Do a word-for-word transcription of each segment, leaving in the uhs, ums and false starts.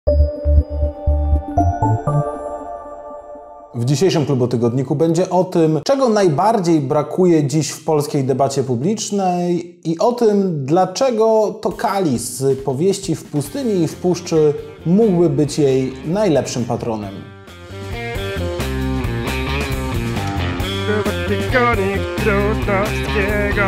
W dzisiejszym Klubotygodniku będzie o tym, czego najbardziej brakuje dziś w polskiej debacie publicznej i o tym, dlaczego to Kali z powieści W pustyni i w puszczy mógłby być jej najlepszym patronem. Klubotygodnik Trudnowskiego.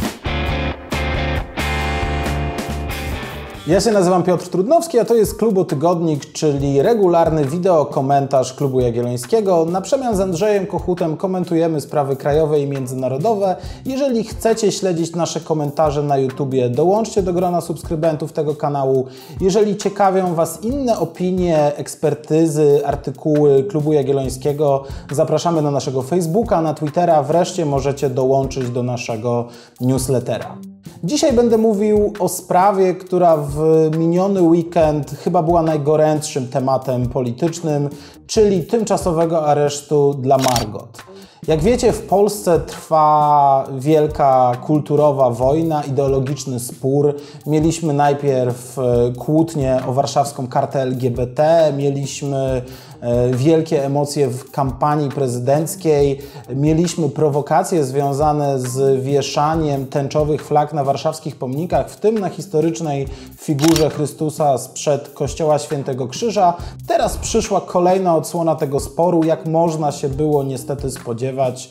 Ja się nazywam Piotr Trudnowski, a to jest Klubotygodnik, czyli regularny wideokomentarz Klubu Jagiellońskiego. Na przemian z Andrzejem Kochutem komentujemy sprawy krajowe i międzynarodowe. Jeżeli chcecie śledzić nasze komentarze na YouTubie, dołączcie do grona subskrybentów tego kanału. Jeżeli ciekawią Was inne opinie, ekspertyzy, artykuły Klubu Jagiellońskiego, zapraszamy na naszego Facebooka, na Twittera. Wreszcie możecie dołączyć do naszego newslettera. Dzisiaj będę mówił o sprawie, która w miniony weekend chyba była najgorętszym tematem politycznym, czyli tymczasowego aresztu dla Margot. Jak wiecie, w Polsce trwa wielka kulturowa wojna, ideologiczny spór. Mieliśmy najpierw kłótnię o warszawską kartę L G B T, mieliśmy wielkie emocje w kampanii prezydenckiej, mieliśmy prowokacje związane z wieszaniem tęczowych flag na warszawskich pomnikach, w tym na historycznej figurze Chrystusa sprzed kościoła Świętego Krzyża. Teraz przyszła kolejna odsłona tego sporu, jak można się było niestety spodziewać.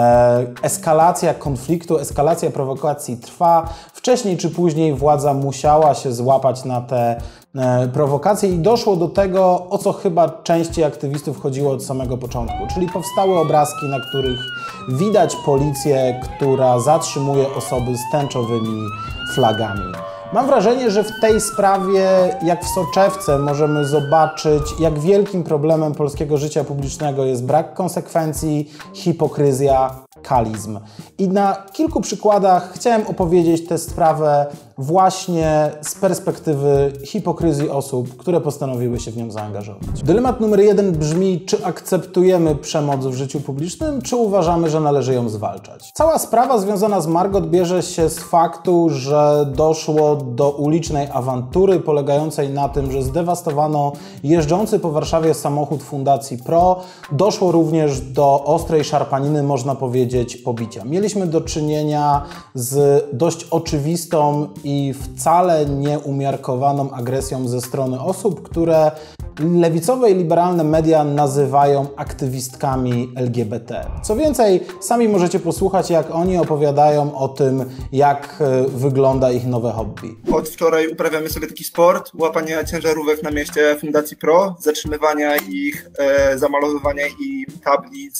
Eskalacja konfliktu, eskalacja prowokacji trwa. Wcześniej czy później władza musiała się złapać na te prowokacje i doszło do tego, o co chyba części aktywistów chodziło od samego początku, czyli powstały obrazki, na których widać policję, która zatrzymuje osoby z tęczowymi flagami. Mam wrażenie, że w tej sprawie, jak w soczewce, możemy zobaczyć, jak wielkim problemem polskiego życia publicznego jest brak konsekwencji, hipokryzja, kalizm. I na kilku przykładach chciałem opowiedzieć tę sprawę właśnie z perspektywy hipokryzji osób, które postanowiły się w nią zaangażować. Dylemat numer jeden brzmi, czy akceptujemy przemoc w życiu publicznym, czy uważamy, że należy ją zwalczać. Cała sprawa związana z Margot bierze się z faktu, że doszło do ulicznej awantury polegającej na tym, że zdewastowano jeżdżący po Warszawie samochód Fundacji Pro. Doszło również do ostrej szarpaniny, można powiedzieć, pobicia. Mieliśmy do czynienia z dość oczywistą i wcale nieumiarkowaną agresją ze strony osób, które lewicowe i liberalne media nazywają aktywistkami L G B T. Co więcej, sami możecie posłuchać, jak oni opowiadają o tym, jak wygląda ich nowe hobby. Od wczoraj uprawiamy sobie taki sport łapania ciężarówek na mieście Fundacji Pro, zatrzymywania ich, e, zamalowywania i tablic.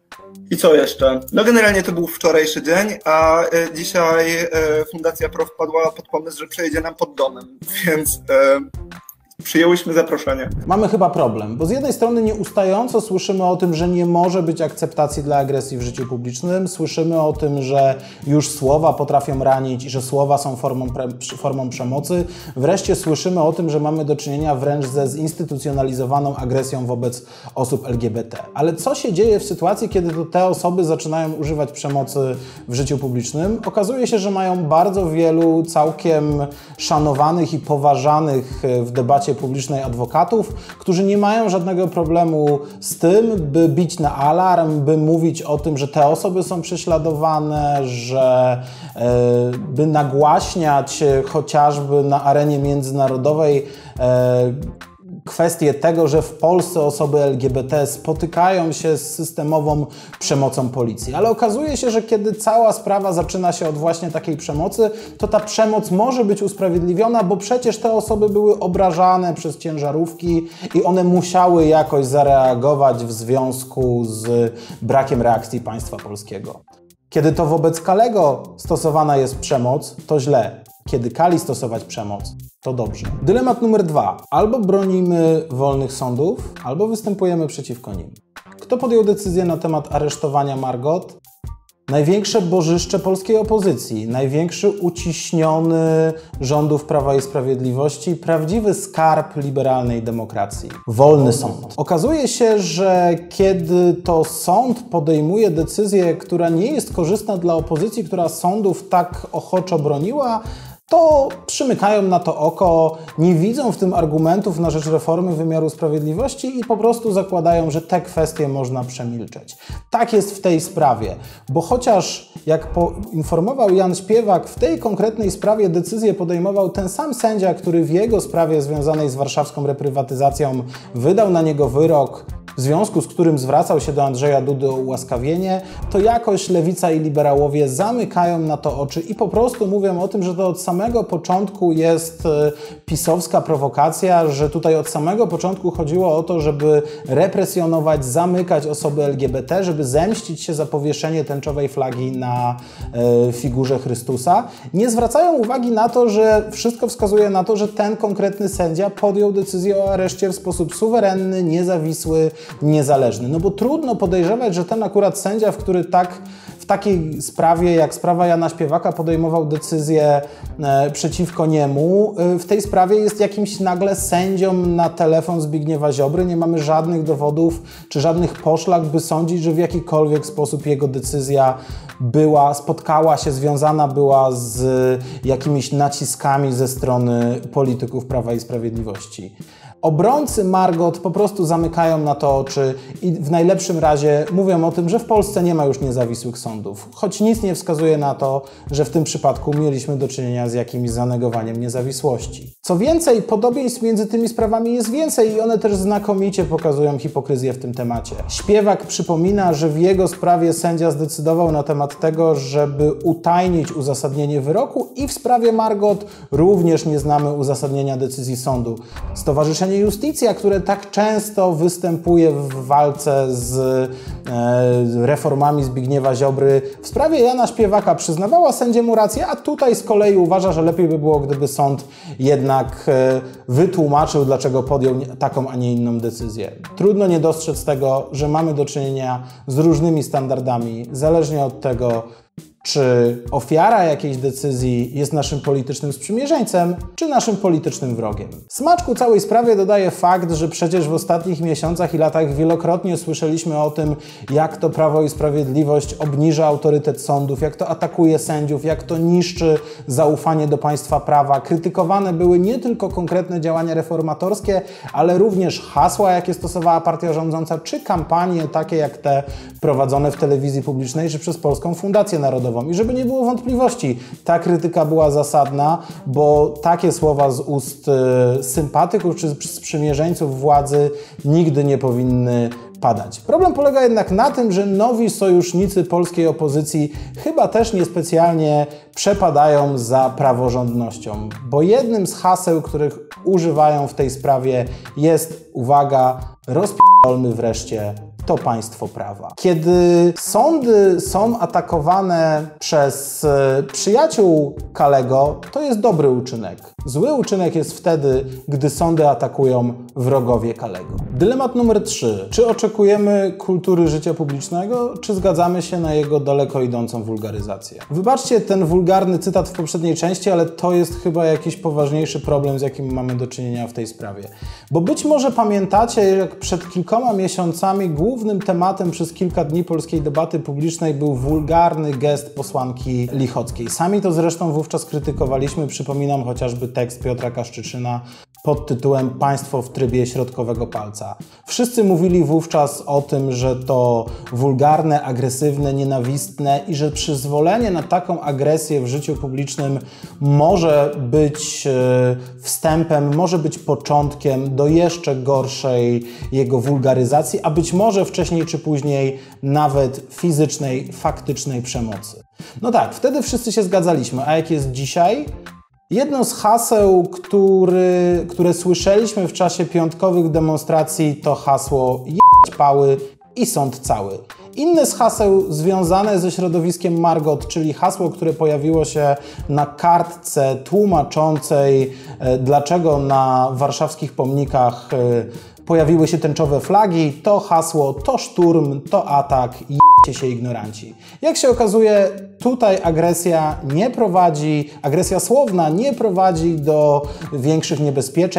I co jeszcze? No generalnie to był wczorajszy dzień, a e, dzisiaj e, Fundacja Pro wpadła pod pomysł, że przejedzie nam pod domem, więc e, przyjęłyśmy zaproszenie. Mamy chyba problem, bo z jednej strony nieustająco słyszymy o tym, że nie może być akceptacji dla agresji w życiu publicznym, słyszymy o tym, że już słowa potrafią ranić i że słowa są formą, formą przemocy. Wreszcie słyszymy o tym, że mamy do czynienia wręcz ze zinstytucjonalizowaną agresją wobec osób L G B T. Ale co się dzieje w sytuacji, kiedy to te osoby zaczynają używać przemocy w życiu publicznym? Okazuje się, że mają bardzo wielu całkiem szanowanych i poważanych w debacie publicznej adwokatów, którzy nie mają żadnego problemu z tym, by bić na alarm, by mówić o tym, że te osoby są prześladowane, że e, by nagłaśniać chociażby na arenie międzynarodowej e, kwestię tego, że w Polsce osoby L G B T spotykają się z systemową przemocą policji. Ale okazuje się, że kiedy cała sprawa zaczyna się od właśnie takiej przemocy, to ta przemoc może być usprawiedliwiona, bo przecież te osoby były obrażane przez ciężarówki i one musiały jakoś zareagować w związku z brakiem reakcji państwa polskiego. Kiedy to wobec Kalego stosowana jest przemoc, to źle. Kiedy Kali stosować przemoc, to dobrze. Dylemat numer dwa. Albo bronimy wolnych sądów, albo występujemy przeciwko nim. Kto podjął decyzję na temat aresztowania Margot? Największe bożyszcze polskiej opozycji, największy uciśniony rządów Prawa i Sprawiedliwości, prawdziwy skarb liberalnej demokracji. Wolny sąd. Okazuje się, że kiedy to sąd podejmuje decyzję, która nie jest korzystna dla opozycji, która sądów tak ochoczo broniła, to przymykają na to oko, nie widzą w tym argumentów na rzecz reformy wymiaru sprawiedliwości i po prostu zakładają, że te kwestie można przemilczeć. Tak jest w tej sprawie, bo chociaż, jak poinformował Jan Śpiewak, w tej konkretnej sprawie decyzję podejmował ten sam sędzia, który w jego sprawie związanej z warszawską reprywatyzacją wydał na niego wyrok, w związku z którym zwracał się do Andrzeja Dudy o ułaskawienie, to jakoś Lewica i liberałowie zamykają na to oczy i po prostu mówią o tym, że to od samego początku jest pisowska prowokacja, że tutaj od samego początku chodziło o to, żeby represjonować, zamykać osoby L G B T, żeby zemścić się za powieszenie tęczowej flagi na e, figurze Chrystusa. Nie zwracają uwagi na to, że wszystko wskazuje na to, że ten konkretny sędzia podjął decyzję o areszcie w sposób suwerenny, niezawisły, niezależny. No bo trudno podejrzewać, że ten akurat sędzia, w który tak w takiej sprawie jak sprawa Jana Śpiewaka podejmował decyzję e, przeciwko niemu, e, w tej sprawie jest jakimś nagle sędzią na telefon Zbigniewa Ziobry. Nie mamy żadnych dowodów czy żadnych poszlak, by sądzić, że w jakikolwiek sposób jego decyzja była, spotkała się, związana była z jakimiś naciskami ze strony polityków Prawa i Sprawiedliwości. Obrońcy Margot po prostu zamykają na to oczy i w najlepszym razie mówią o tym, że w Polsce nie ma już niezawisłych sądów, choć nic nie wskazuje na to, że w tym przypadku mieliśmy do czynienia z jakimś zanegowaniem niezawisłości. Co więcej, podobieństw między tymi sprawami jest więcej i one też znakomicie pokazują hipokryzję w tym temacie. Śpiewak przypomina, że w jego sprawie sędzia zdecydował na temat tego, żeby utajnić uzasadnienie wyroku i w sprawie Margot również nie znamy uzasadnienia decyzji sądu. Stowarzyszenie Justicja, które tak często występuje w walce z e, reformami Zbigniewa Ziobry, w sprawie Jana Śpiewaka przyznawała sędziemu rację, a tutaj z kolei uważa, że lepiej by było, gdyby sąd jednak e, wytłumaczył, dlaczego podjął taką, a nie inną decyzję. Trudno nie dostrzec tego, że mamy do czynienia z różnymi standardami, zależnie od tego, czy ofiara jakiejś decyzji jest naszym politycznym sprzymierzeńcem, czy naszym politycznym wrogiem. Smaczku całej sprawie dodaje fakt, że przecież w ostatnich miesiącach i latach wielokrotnie słyszeliśmy o tym, jak to Prawo i Sprawiedliwość obniża autorytet sądów, jak to atakuje sędziów, jak to niszczy zaufanie do państwa prawa. Krytykowane były nie tylko konkretne działania reformatorskie, ale również hasła, jakie stosowała partia rządząca, czy kampanie takie jak te prowadzone w telewizji publicznej, czy przez Polską Fundację Narodową. I żeby nie było wątpliwości, ta krytyka była zasadna, bo takie słowa z ust y, sympatyków czy sprzymierzeńców władzy nigdy nie powinny padać. Problem polega jednak na tym, że nowi sojusznicy polskiej opozycji chyba też niespecjalnie przepadają za praworządnością, bo jednym z haseł, których używają w tej sprawie jest, uwaga, rozpierdolmy wreszcie to państwo prawa. Kiedy sądy są atakowane przez e, przyjaciół Kalego, to jest dobry uczynek. Zły uczynek jest wtedy, gdy sądy atakują wrogowie Kalego. Dylemat numer trzy. Czy oczekujemy kultury życia publicznego, czy zgadzamy się na jego daleko idącą wulgaryzację? Wybaczcie ten wulgarny cytat w poprzedniej części, ale to jest chyba jakiś poważniejszy problem, z jakim mamy do czynienia w tej sprawie. Bo być może pamiętacie, jak przed kilkoma miesiącami głównym tematem przez kilka dni polskiej debaty publicznej był wulgarny gest posłanki Lichockiej. Sami to zresztą wówczas krytykowaliśmy. Przypominam chociażby tekst Piotra Kaszczyczyna pod tytułem Państwo w trybie środkowego palca. Wszyscy mówili wówczas o tym, że to wulgarne, agresywne, nienawistne i że przyzwolenie na taką agresję w życiu publicznym może być wstępem, może być początkiem do jeszcze gorszej jego wulgaryzacji, a być może wcześniej czy później nawet fizycznej, faktycznej przemocy. No tak, wtedy wszyscy się zgadzaliśmy, a jak jest dzisiaj? Jedno z haseł, który, które słyszeliśmy w czasie piątkowych demonstracji, to hasło jebać pały i sąd cały. Inne z haseł związane ze środowiskiem Margot, czyli hasło, które pojawiło się na kartce tłumaczącej, dlaczego na warszawskich pomnikach pojawiły się tęczowe flagi, to hasło, to szturm, to atak, jebcie się ignoranci. Jak się okazuje, tutaj agresja nie prowadzi, agresja słowna nie prowadzi do większych niebezpieczeństw.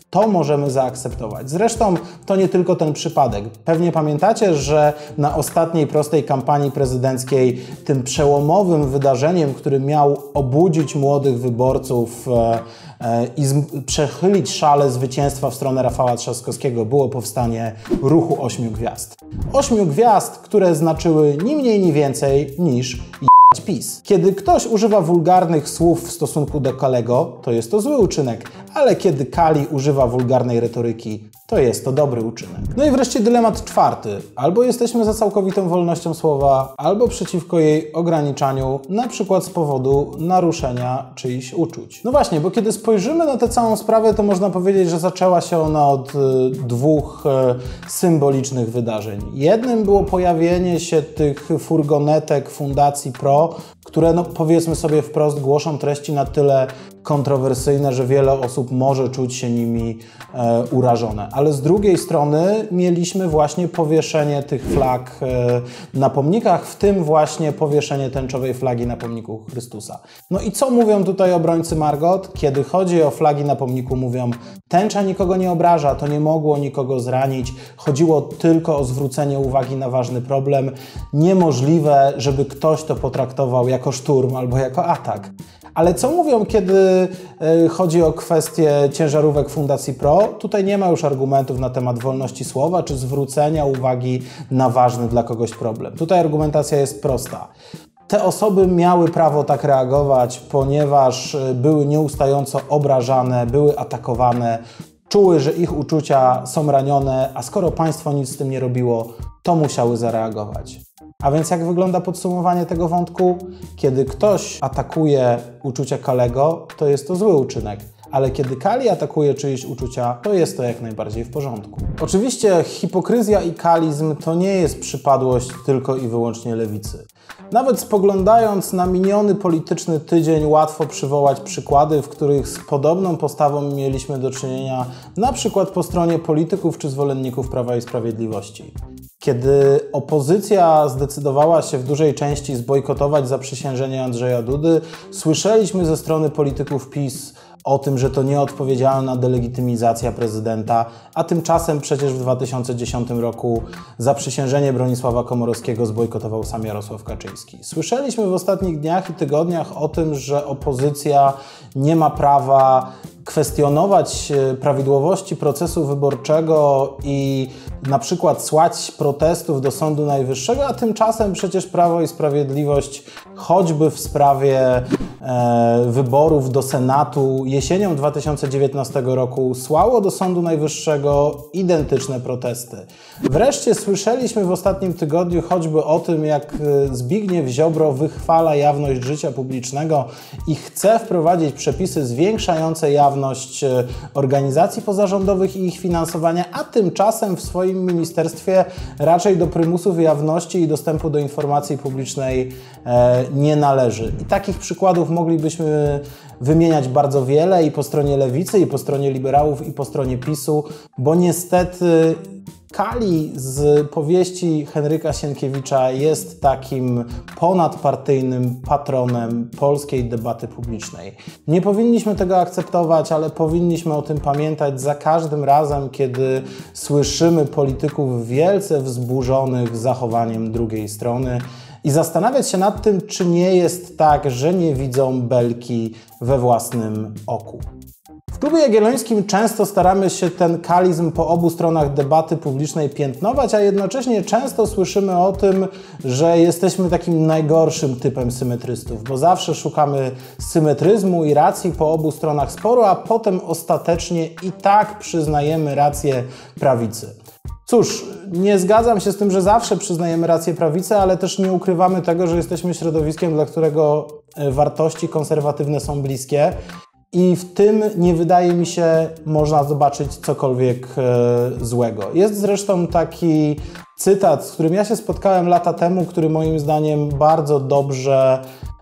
To możemy zaakceptować. Zresztą to nie tylko ten przypadek. Pewnie pamiętacie, że na ostatniej prostej kampanii prezydenckiej tym przełomowym wydarzeniem, który miał obudzić młodych wyborców e, e, i z, przechylić szale zwycięstwa w stronę Rafała Trzaskowskiego, było powstanie Ruchu Ośmiu Gwiazd. Ośmiu Gwiazd, które znaczyły ni mniej, ni więcej niż PiS. Kiedy ktoś używa wulgarnych słów w stosunku do Kalego, to jest to zły uczynek, ale kiedy Kali używa wulgarnej retoryki, to jest to dobry uczynek. No i wreszcie dylemat czwarty. Albo jesteśmy za całkowitą wolnością słowa, albo przeciwko jej ograniczaniu, na przykład z powodu naruszenia czyichś uczuć. No właśnie, bo kiedy spojrzymy na tę całą sprawę, to można powiedzieć, że zaczęła się ona od y, dwóch y, symbolicznych wydarzeń. Jednym było pojawienie się tych furgonetek Fundacji Pro, które, no powiedzmy sobie wprost, głoszą treści na tyle kontrowersyjne, że wiele osób może czuć się nimi e, urażone. Ale z drugiej strony mieliśmy właśnie powieszenie tych flag e, na pomnikach, w tym właśnie powieszenie tęczowej flagi na pomniku Chrystusa. No i co mówią tutaj obrońcy Margot? Kiedy chodzi o flagi na pomniku, mówią: tęcza nikogo nie obraża, to nie mogło nikogo zranić, chodziło tylko o zwrócenie uwagi na ważny problem. Niemożliwe, żeby ktoś to potraktował jako szturm albo jako atak. Ale co mówią, kiedy chodzi o kwestię ciężarówek Fundacji Pro? Tutaj nie ma już argumentów na temat wolności słowa czy zwrócenia uwagi na ważny dla kogoś problem. Tutaj argumentacja jest prosta. Te osoby miały prawo tak reagować, ponieważ były nieustająco obrażane, były atakowane, czuły, że ich uczucia są ranione, a skoro państwo nic z tym nie robiło, to musiały zareagować. A więc jak wygląda podsumowanie tego wątku? Kiedy ktoś atakuje uczucia Kalego, to jest to zły uczynek. Ale kiedy Kali atakuje czyjeś uczucia, to jest to jak najbardziej w porządku. Oczywiście hipokryzja i kalizm to nie jest przypadłość tylko i wyłącznie lewicy. Nawet spoglądając na miniony polityczny tydzień, łatwo przywołać przykłady, w których z podobną postawą mieliśmy do czynienia na przykład po stronie polityków czy zwolenników Prawa i Sprawiedliwości. Kiedy opozycja zdecydowała się w dużej części zbojkotować zaprzysiężenie Andrzeja Dudy, słyszeliśmy ze strony polityków PiS o tym, że to nieodpowiedzialna delegitymizacja prezydenta, a tymczasem przecież w dwa tysiące dziesiątym roku zaprzysiężenie Bronisława Komorowskiego zbojkotował sam Jarosław Kaczyński. Słyszeliśmy w ostatnich dniach i tygodniach o tym, że opozycja nie ma prawa kwestionować prawidłowości procesu wyborczego i na przykład słać protestów do Sądu Najwyższego, a tymczasem przecież Prawo i Sprawiedliwość choćby w sprawie e, wyborów do Senatu jesienią dwa tysiące dziewiętnastego roku słało do Sądu Najwyższego identyczne protesty. Wreszcie słyszeliśmy w ostatnim tygodniu choćby o tym, jak Zbigniew Ziobro wychwala jawność życia publicznego i chce wprowadzić przepisy zwiększające jawność organizacji pozarządowych i ich finansowania, a tymczasem w swoim ministerstwie raczej do prymusów jawności i dostępu do informacji publicznej e, nie należy. I takich przykładów moglibyśmy wymieniać bardzo wiele i po stronie lewicy, i po stronie liberałów, i po stronie PiSu, bo niestety Kali z powieści Henryka Sienkiewicza jest takim ponadpartyjnym patronem polskiej debaty publicznej. Nie powinniśmy tego akceptować, ale powinniśmy o tym pamiętać za każdym razem, kiedy słyszymy polityków wielce wzburzonych zachowaniem drugiej strony i zastanawiać się nad tym, czy nie jest tak, że nie widzą belki we własnym oku. W Klubie Jagiellońskim często staramy się ten kalizm po obu stronach debaty publicznej piętnować, a jednocześnie często słyszymy o tym, że jesteśmy takim najgorszym typem symetrystów, bo zawsze szukamy symetryzmu i racji po obu stronach sporu, a potem ostatecznie i tak przyznajemy rację prawicy. Cóż, nie zgadzam się z tym, że zawsze przyznajemy rację prawicy, ale też nie ukrywamy tego, że jesteśmy środowiskiem, dla którego wartości konserwatywne są bliskie. I w tym nie wydaje mi się można zobaczyć cokolwiek e, złego. Jest zresztą taki cytat, z którym ja się spotkałem lata temu, który moim zdaniem bardzo dobrze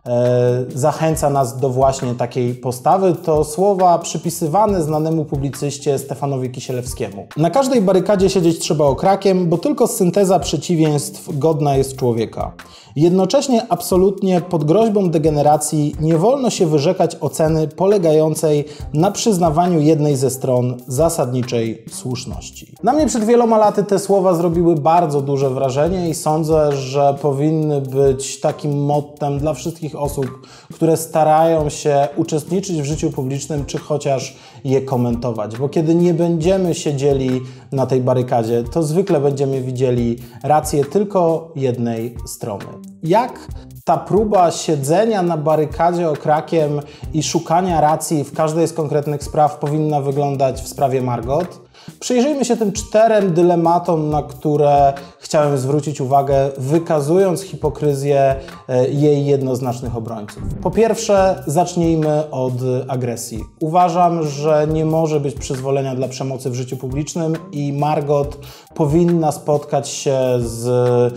zachęca nas do właśnie takiej postawy. To słowa przypisywane znanemu publicyście Stefanowi Kisielewskiemu. Na każdej barykadzie siedzieć trzeba okrakiem, bo tylko synteza przeciwieństw godna jest człowieka. Jednocześnie absolutnie pod groźbą degeneracji nie wolno się wyrzekać oceny polegającej na przyznawaniu jednej ze stron zasadniczej słuszności. Na mnie przed wieloma laty te słowa zrobiły bardzo duże wrażenie i sądzę, że powinny być takim mottem dla wszystkich osób, które starają się uczestniczyć w życiu publicznym, czy chociaż je komentować. Bo kiedy nie będziemy siedzieli na tej barykadzie, to zwykle będziemy widzieli rację tylko jednej strony. Jak ta próba siedzenia na barykadzie okrakiem i szukania racji w każdej z konkretnych spraw powinna wyglądać w sprawie Margot? Przyjrzyjmy się tym czterem dylematom, na które chciałem zwrócić uwagę, wykazując hipokryzję jej jednoznacznych obrońców. Po pierwsze, zacznijmy od agresji. Uważam, że nie może być przyzwolenia dla przemocy w życiu publicznym i Margot powinna spotkać się z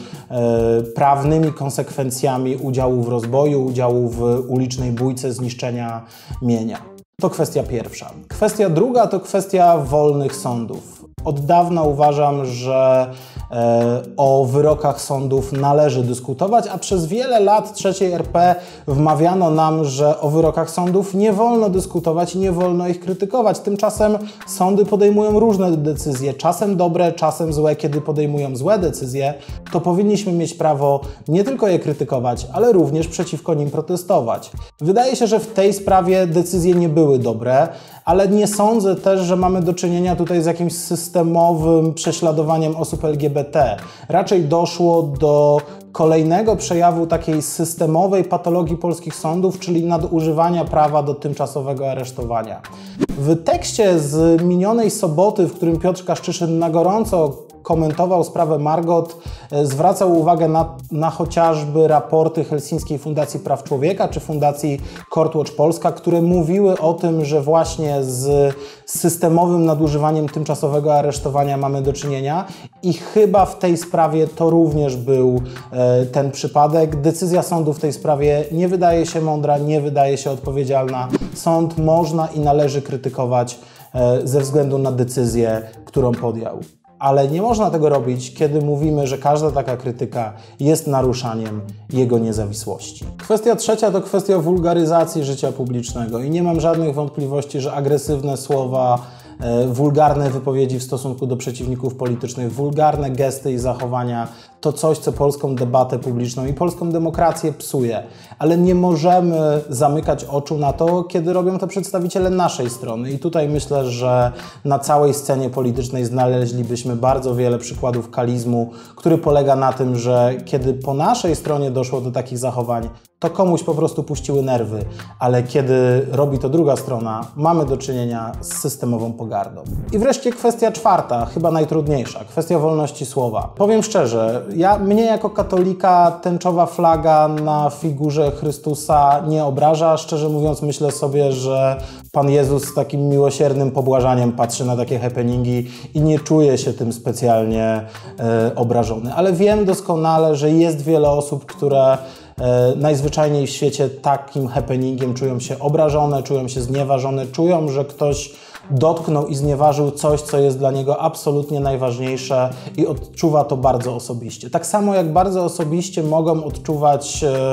e, prawnymi konsekwencjami udziału w rozboju, udziału w ulicznej bójce, zniszczenia mienia. To kwestia pierwsza. Kwestia druga to kwestia wolnych sądów. Od dawna uważam, że e, o wyrokach sądów należy dyskutować, a przez wiele lat trzeciej R P wmawiano nam, że o wyrokach sądów nie wolno dyskutować i nie wolno ich krytykować. Tymczasem sądy podejmują różne decyzje, czasem dobre, czasem złe. Kiedy podejmują złe decyzje, to powinniśmy mieć prawo nie tylko je krytykować, ale również przeciwko nim protestować. Wydaje się, że w tej sprawie decyzje nie były dobre, ale nie sądzę też, że mamy do czynienia tutaj z jakimś systemowym prześladowaniem osób L G B T. Raczej doszło do kolejnego przejawu takiej systemowej patologii polskich sądów, czyli nadużywania prawa do tymczasowego aresztowania. W tekście z minionej soboty, w którym Piotr Kaszczyszyn na gorąco komentował sprawę Margot, zwracał uwagę na, na chociażby raporty Helsińskiej Fundacji Praw Człowieka czy Fundacji Courtwatch Polska, które mówiły o tym, że właśnie z systemowym nadużywaniem tymczasowego aresztowania mamy do czynienia i chyba w tej sprawie to również był e, ten przypadek. Decyzja sądu w tej sprawie nie wydaje się mądra, nie wydaje się odpowiedzialna. Sąd można i należy krytykować e, ze względu na decyzję, którą podjął. Ale nie można tego robić, kiedy mówimy, że każda taka krytyka jest naruszaniem jego niezawisłości. Kwestia trzecia to kwestia wulgaryzacji życia publicznego i nie mam żadnych wątpliwości, że agresywne słowa, wulgarne wypowiedzi w stosunku do przeciwników politycznych, wulgarne gesty i zachowania to coś, co polską debatę publiczną i polską demokrację psuje. Ale nie możemy zamykać oczu na to, kiedy robią to przedstawiciele naszej strony. I tutaj myślę, że na całej scenie politycznej znaleźlibyśmy bardzo wiele przykładów kalizmu, który polega na tym, że kiedy po naszej stronie doszło do takich zachowań, to komuś po prostu puściły nerwy, ale kiedy robi to druga strona, mamy do czynienia z systemową pogardą. I wreszcie kwestia czwarta, chyba najtrudniejsza, kwestia wolności słowa. Powiem szczerze, ja, mnie jako katolika tęczowa flaga na figurze Chrystusa nie obraża. Szczerze mówiąc, myślę sobie, że Pan Jezus z takim miłosiernym pobłażaniem patrzy na takie happeningi i nie czuje się tym specjalnie e, obrażony. Ale wiem doskonale, że jest wiele osób, które E, najzwyczajniej w świecie takim happeningiem czują się obrażone, czują się znieważone, czują, że ktoś dotknął i znieważył coś, co jest dla niego absolutnie najważniejsze i odczuwa to bardzo osobiście. Tak samo jak bardzo osobiście mogą odczuwać e,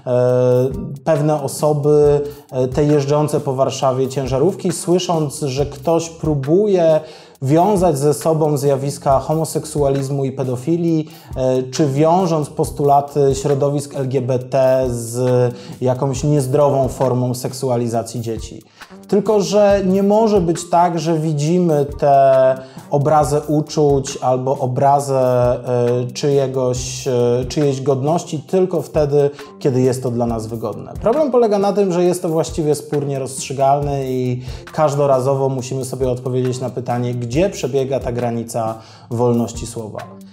e, pewne osoby, e, te jeżdżące po Warszawie ciężarówki, słysząc, że ktoś próbuje wiązać ze sobą zjawiska homoseksualizmu i pedofilii, czy wiążąc postulaty środowisk L G B T z jakąś niezdrową formą seksualizacji dzieci. Tylko że nie może być tak, że widzimy te obrazy uczuć albo obrazę czyjegoś, czyjejś godności tylko wtedy, kiedy jest to dla nas wygodne. Problem polega na tym, że jest to właściwie spór nierozstrzygalny i każdorazowo musimy sobie odpowiedzieć na pytanie, gdzie przebiega ta granica wolności słowa.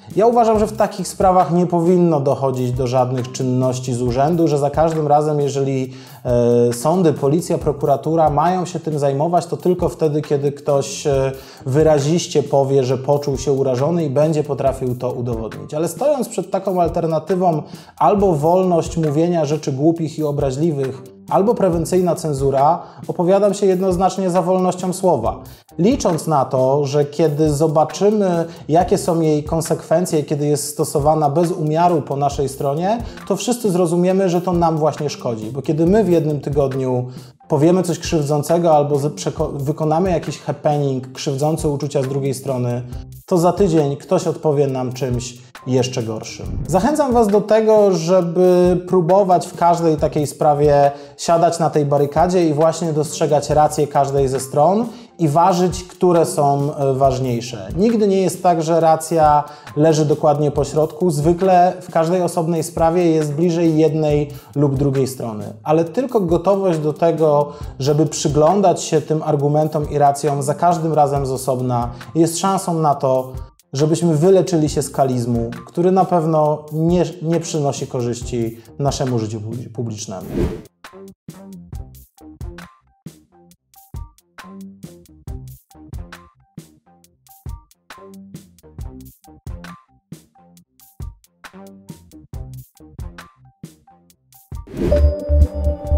Ja uważam, że w takich sprawach nie powinno dochodzić do żadnych czynności z urzędu, że za każdym razem, jeżeli e, sądy, policja, prokuratura mają się tym zajmować, to tylko wtedy, kiedy ktoś e, wyraziście powie, że poczuł się urażony i będzie potrafił to udowodnić. Ale stojąc przed taką alternatywą albo wolność mówienia rzeczy głupich i obraźliwych, albo prewencyjna cenzura, opowiadam się jednoznacznie za wolnością słowa. Licząc na to, że kiedy zobaczymy, jakie są jej konsekwencje, kiedy jest stosowana bez umiaru po naszej stronie, to wszyscy zrozumiemy, że to nam właśnie szkodzi. Bo kiedy my w jednym tygodniu powiemy coś krzywdzącego albo wykonamy jakiś happening krzywdzący uczucia z drugiej strony, to za tydzień ktoś odpowie nam czymś jeszcze gorszym. Zachęcam Was do tego, żeby próbować w każdej takiej sprawie siadać na tej barykadzie i właśnie dostrzegać rację każdej ze stron i ważyć, które są ważniejsze. Nigdy nie jest tak, że racja leży dokładnie po środku. Zwykle w każdej osobnej sprawie jest bliżej jednej lub drugiej strony. Ale tylko gotowość do tego, żeby przyglądać się tym argumentom i racjom za każdym razem z osobna, jest szansą na to, żebyśmy wyleczyli się z kalizmu, który na pewno nie, nie przynosi korzyści naszemu życiu publicznemu. Thank you.